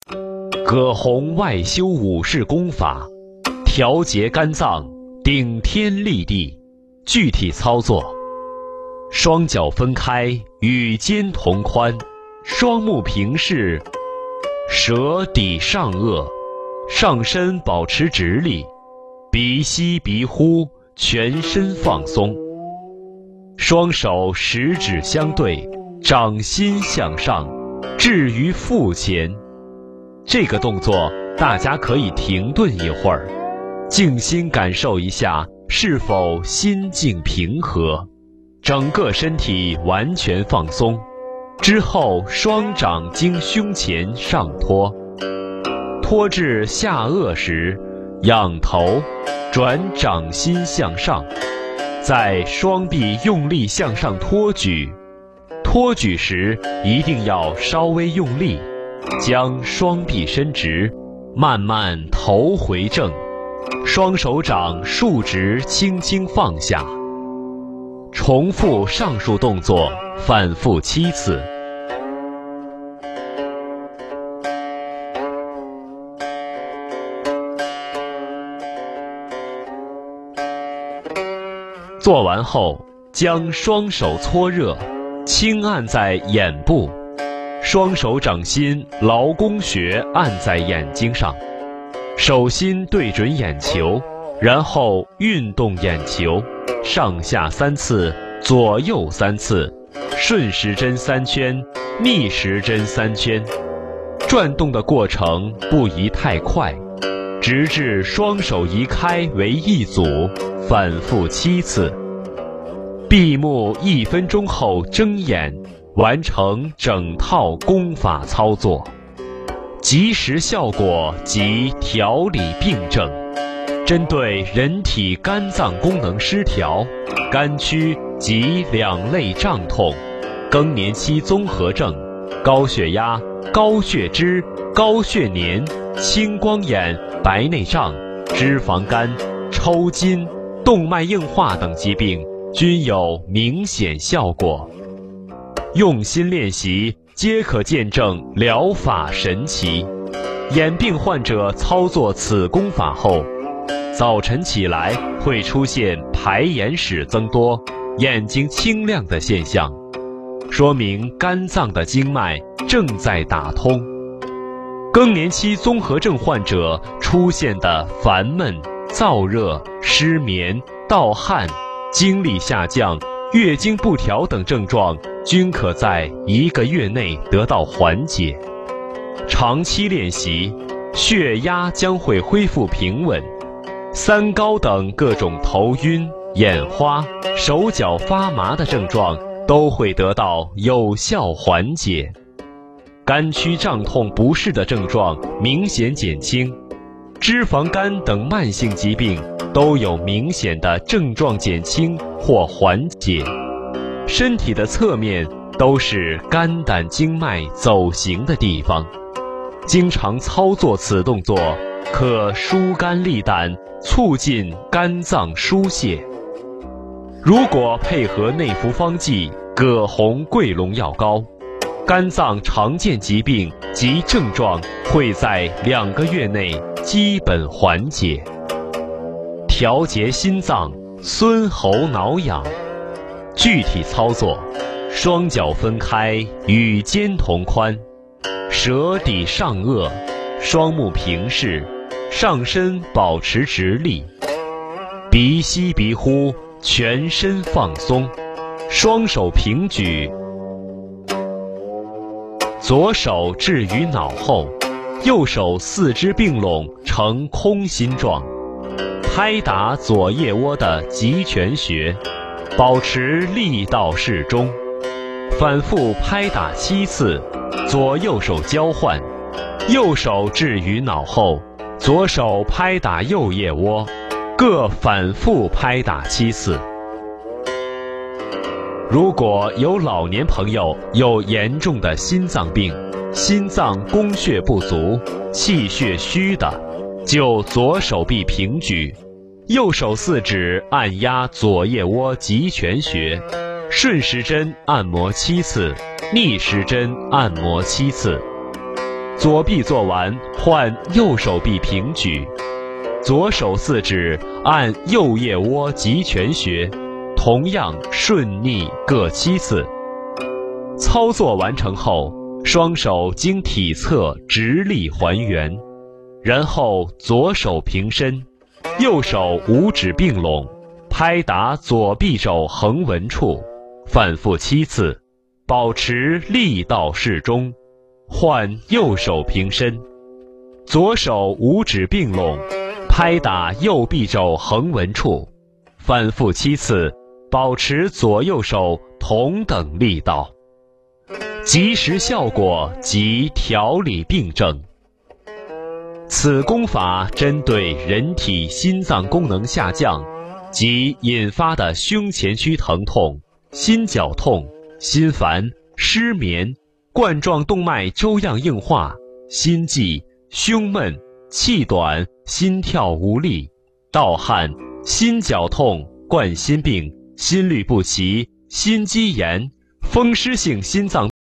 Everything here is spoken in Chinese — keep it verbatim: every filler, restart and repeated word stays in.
葛洪外修五式功法，调节肝脏，顶天立地。具体操作：双脚分开，与肩同宽，双目平视，舌抵上颚，上身保持直立，鼻吸鼻呼，全身放松。双手十指相对，掌心向上，置于腹前。这个动作大家可以停顿一会儿，静心感受一下是否心境平和，整个身体完全放松。之后双掌经胸前上托，托至下颚时，仰头，转掌心向上，在双臂用力向上托举。托举时一定要稍微用力，将双臂伸直，慢慢头回正，双手掌竖直，轻轻放下。重复上述动作，反复七次。做完后，将双手搓热，轻按在眼部，双手掌心劳宫穴按在眼睛上，手心对准眼球，然后运动眼球，上下三次，左右三次，顺时针三圈，逆时针三圈。转动的过程不宜太快，直至双手移开为一组，反复七次。闭目一分钟后睁眼，完成整套功法操作，及时效果及调理病症。针对人体肝脏功能失调、肝区及两类胀痛、更年期综合症、高血压、高血脂、高血粘、青光眼、白内障、脂肪肝、抽筋、动脉硬化等疾病均有明显效果。用心练习，皆可见证疗法神奇。眼病患者操作此功法后，早晨起来会出现排眼屎增多、眼睛清亮的现象，说明肝脏的经脉正在打通。更年期综合症患者出现的烦闷、燥热、失眠、盗汗、精力下降、月经不调等症状均可在一个月内得到缓解。长期练习，血压将会恢复平稳，三高等各种头晕、眼花、手脚发麻的症状都会得到有效缓解，肝区胀痛不适的症状明显减轻，脂肪肝等慢性疾病都有明显的症状减轻或缓解。身体的侧面都是肝胆经脉走行的地方，经常操作此动作可疏肝利胆，促进肝脏疏泄。如果配合内服方剂葛洪桂龙药膏，肝脏常见疾病及症状会在两个月内基本缓解。调节心脏，孙喉挠痒。具体操作：双脚分开，与肩同宽，舌抵上颚，双目平视，上身保持直立，鼻吸鼻呼，全身放松，双手平举，左手置于脑后，右手四肢并拢呈空心状，拍打左腋窝的极泉穴，保持力道适中，反复拍打七次，左右手交换，右手置于脑后，左手拍打右腋窝，各反复拍打七次。如果有老年朋友有严重的心脏病、心脏供血不足、气血虚的，就左手臂平举，右手四指按压左腋窝极泉穴，顺时针按摩七次，逆时针按摩七次。 左臂做完，换右手臂平举，左手四指按右腋窝极泉穴，同样顺逆各七次。操作完成后，双手经体侧直立还原，然后左手平伸，右手五指并拢，拍打左臂肘横纹处，反复七次，保持力道适中。换右手平伸，左手五指并拢，拍打右臂肘横纹处，反复七次，保持左右手同等力道。及时效果及调理病症。此功法针对人体心脏功能下降及引发的胸前区疼痛、心绞痛、心烦、失眠、冠状动脉粥样硬化、心悸、胸闷、气短、心跳无力、盗汗、心绞痛、冠心病、心律不齐、心肌炎、风湿性心脏